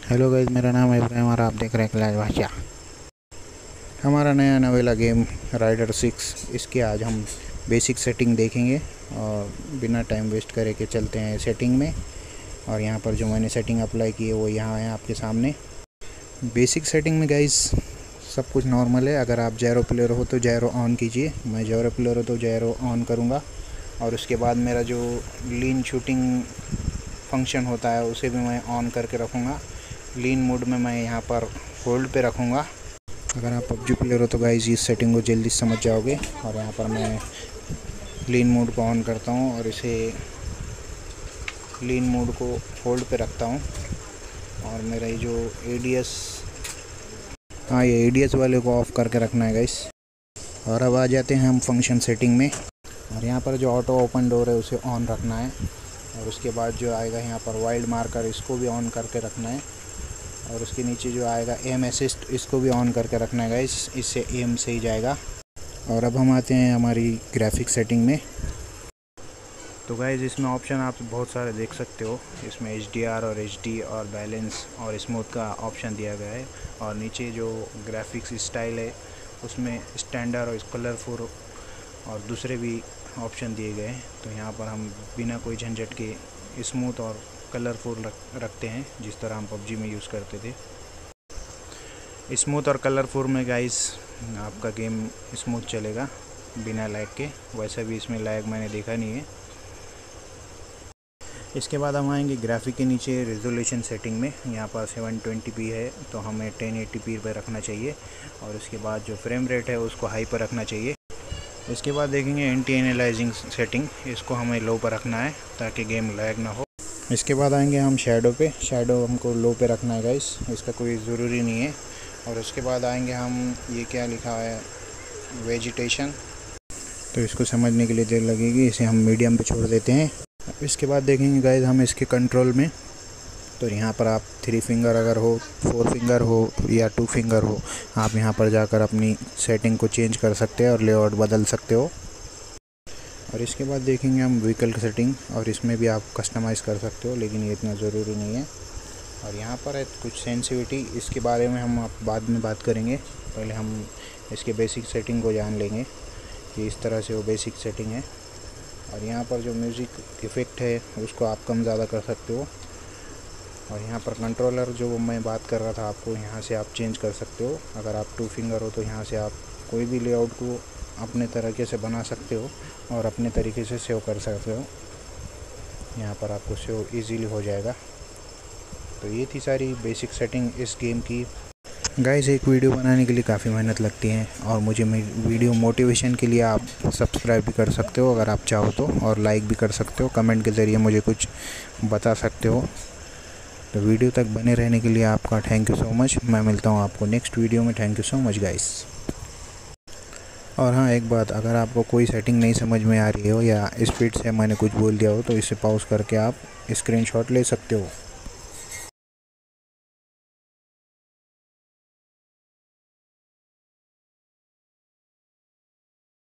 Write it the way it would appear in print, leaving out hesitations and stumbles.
Hello guys, मेरा नाम है इब्राहिम और आप देख रहे हैं क्लैश भाषा। हमारा नया नवेला गेम राइडर 6, इसकी आज हम बेसिक सेटिंग देखेंगे और बिना टाइम वेस्ट करे के चलते हैं सेटिंग में। और यहाँ पर जो मैंने सेटिंग अप्लाई की है वो यहाँ है आपके सामने। बेसिक सेटिंग में गाइस सब कुछ नॉर्मल है। अगर आप जैरो प्लेयर हो तो जैरो ऑन कीजिए। मैं जैरो प्लेयर हो तो जैरो ऑन करूँगा और उसके बाद मेरा जो लीन शूटिंग फंक्शन होता है उसे भी मैं ऑन करके रखूँगा। लीन मोड में मैं यहाँ पर होल्ड पे रखूँगा। अगर आप पबजी प्लेयर हो तो गाइस इस सेटिंग को जल्दी समझ जाओगे। और यहाँ पर मैं लीन मोड को ऑन करता हूँ और इसे लीन मोड को होल्ड पे रखता हूँ। और मेरा ये जो एडीएस, ये एडीएस वाले को ऑफ़ करके रखना है गाइस। और अब आ जाते हैं हम फंक्शन सेटिंग में। और यहाँ पर जो ऑटो ओपन डोर है उसे ऑन रखना है। और उसके बाद जो आएगा यहाँ पर वाइल्ड मार्कर, इसको भी ऑन करके रखना है। और उसके नीचे जो आएगा एम असिस्ट, इसको भी ऑन करके रखना है गाइस, इससे एम सही जाएगा। और अब हम आते हैं हमारी ग्राफिक सेटिंग में। तो गाइस इसमें ऑप्शन आप बहुत सारे देख सकते हो। इसमें HDR और HD और बैलेंस और स्मूथ का ऑप्शन दिया गया है। और नीचे जो ग्राफिक्स स्टाइल है उसमें स्टैंडर्ड और कलरफुल और दूसरे भी ऑप्शन दिए गए हैं। तो यहाँ पर हम बिना कोई झंझट के स्मूथ और कलरफुल रखते हैं, जिस तरह हम पबजी में यूज़ करते थे। स्मूथ और कलरफुल में गाइस आपका गेम स्मूथ चलेगा बिना लैग के। वैसे भी इसमें लैग मैंने देखा नहीं है। इसके बाद हम आएंगे ग्राफिक के नीचे रेजोल्यूशन सेटिंग में। यहाँ पर 720p है तो हमें 1080p पर रखना चाहिए। और उसके बाद जो फ्रेम रेट है उसको हाई पर रखना चाहिए। इसके बाद देखेंगे एंटी एनालाइजिंग सेटिंग, इसको हमें लो पर रखना है ताकि गेम लैग ना हो। इसके बाद आएंगे हम शैडो पे। शैडो हमको लो पे रखना है गाइस, इसका कोई ज़रूरी नहीं है। और उसके बाद आएंगे हम, ये क्या लिखा है, वेजिटेशन, तो इसको समझने के लिए देर लगेगी, इसे हम मीडियम पे छोड़ देते हैं। इसके बाद देखेंगे गाइस हम इसके कंट्रोल में। तो यहाँ पर आप 3 फिंगर अगर हो, 4 फिंगर हो या 2 फिंगर हो, आप यहाँ पर जाकर अपनी सेटिंग को चेंज कर सकते हैं और लेआउट बदल सकते हो। और इसके बाद देखेंगे हम व्हीकल की सेटिंग, और इसमें भी आप कस्टमाइज़ कर सकते हो, लेकिन ये इतना ज़रूरी नहीं है। और यहाँ पर है कुछ सेंसिटिविटी, इसके बारे में हम आप बाद में बात करेंगे। पहले हम इसके बेसिक सेटिंग को जान लेंगे कि इस तरह से वो बेसिक सेटिंग है। और यहाँ पर जो म्यूज़िक इफ़ेक्ट है उसको आप कम ज़्यादा कर सकते हो। और यहाँ पर कंट्रोलर जो मैं बात कर रहा था आपको, यहाँ से आप चेंज कर सकते हो। अगर आप 2 फिंगर हो तो यहाँ से आप कोई भी लेआउट को अपने तरीके से बना सकते हो और अपने तरीके से सेव कर सकते हो। यहाँ पर आपको सेव इजीली हो जाएगा। तो ये थी सारी बेसिक सेटिंग इस गेम की। गाइस एक वीडियो बनाने के लिए काफ़ी मेहनत लगती है और मुझे वीडियो मोटिवेशन के लिए आप सब्सक्राइब भी कर सकते हो अगर आप चाहो तो, और लाइक भी कर सकते हो, कमेंट के ज़रिए मुझे कुछ बता सकते हो। तो वीडियो तक बने रहने के लिए आपका थैंक यू सो मच। मैं मिलता हूँ आपको नेक्स्ट वीडियो में। Thank you so much guys. और हाँ, एक बात, अगर आपको कोई सेटिंग नहीं समझ में आ रही हो या स्पीड से मैंने कुछ बोल दिया हो तो इसे पॉज करके आप स्क्रीनशॉट ले सकते हो।